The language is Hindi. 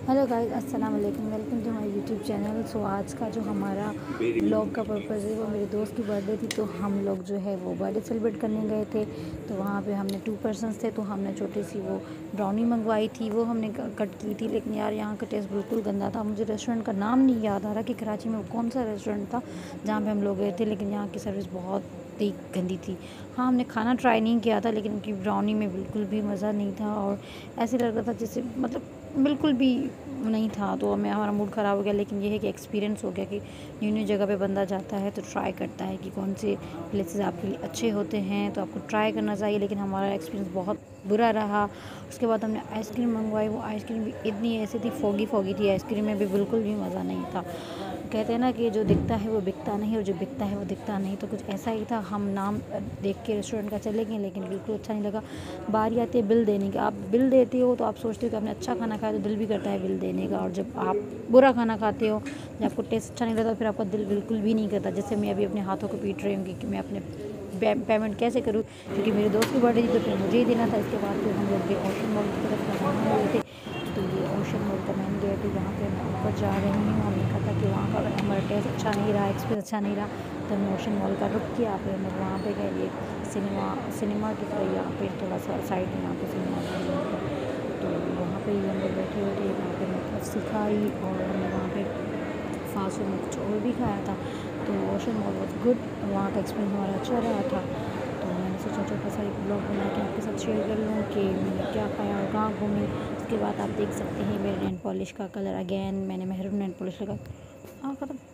हेलो गाइस, अस्सलाम वालेकुम। Welcome to my YouTube channel. So आज का जो हमारा व्लॉग का पर्पज़ है वो मेरे दोस्त की बर्थडे थी, तो हम लोग जो है वो बर्थडे सेलिब्रेट करने गए थे। तो वहाँ पे हमने 2 पर्सन्स थे, तो हमने छोटी सी वो ब्राउनी मंगवाई थी, वो हमने कट की थी। लेकिन यार यहाँ का टेस्ट बिल्कुल गंदा था। मुझे रेस्टोरेंट का नाम नहीं याद आ रहा कि कराची में वो कौन सा रेस्टोरेंट था जहाँ पर हम लोग गए थे, लेकिन यहाँ की सर्विस बहुत ही गंदी थी। हाँ, हमने खाना ट्राई नहीं किया था, लेकिन उनकी ब्राउनी में बिल्कुल भी मज़ा नहीं था और ऐसे लग रहा था जैसे मतलब बिल्कुल भी नहीं था। तो हमारा मूड ख़राब हो गया। लेकिन ये है कि एक्सपीरियंस हो गया कि न्यू न्यू जगह पे बंदा जाता है तो ट्राई करता है कि कौन से प्लेसेस आपके लिए अच्छे होते हैं, तो आपको ट्राई करना चाहिए। लेकिन हमारा एक्सपीरियंस बहुत बुरा रहा। उसके बाद हमने आइसक्रीम मंगवाई, वो आइसक्रीम भी इतनी ऐसी थी, फोगी फोगी थी आइसक्रीम में भी, बिल्कुल भी मज़ा नहीं था। कहते हैं ना कि जो दिखता है वो बिकता नहीं और जो बिकता है वो दिखता नहीं, तो कुछ ऐसा ही था। हम नाम देख के रेस्टोरेंट का चले गए, लेकिन बिल्कुल अच्छा नहीं लगा। बारी आती है बिल देने की, आप बिल देते हो तो आप सोचते हो कि आपने अच्छा खाना खाया, तो दिल भी करता है बिल देने का। और जब आप बुरा खाना खाते हो, जब आपको टेस्ट अच्छा नहीं लगता, फिर आपका दिल बिल्कुल भी नहीं करता। जैसे मैं अभी अपने हाथों को पीट रही हूँ कि मैं अपने पेमेंट कैसे करूँ, क्योंकि मेरे दोस्त की बर्थडे थी तो फिर मुझे ही देना था। इसके बाद फिर हम लोग गए ओशन मॉल की तरफ रवाना हुए थे। तो ये ओशन मॉल का मेन गेट है, यहाँ पे मैं ऊपर जा रही हूँ। हमने कहा था कि वहाँ का अगर हमारा टेस्ट अच्छा नहीं रहा, एक्सपीरियंस अच्छा नहीं रहा, तो हमने ओशन मॉल का रुक किया। फिर हम लोग वहाँ पे गए, ये सिनेमा की तरह यहाँ पे थोड़ा सा साइड में यहाँ पे सिनेमा था, तो वहाँ पे ही हम लोग बैठे हुए थे। वहाँ पे मतलब सिखाई और हमने वहाँ पे फास्ट फूड में कुछ और भी खाया था। तो ओशन मॉल वॉज गुड, वहाँ का एक्सपीरियंस हमारा अच्छा रहा था। तो मैंने सोचा छोटा सा एक ब्लॉग बना के आपके साथ शेयर कर लूँ कि मैंने क्या खाया और कहाँ घूमी। उसके बाद आप देख सकते हैं मेरे नेल पॉलिश का कलर, अगेन मैंने मेहरून नेल पॉलिश लगा। हाँ, ख़त्म।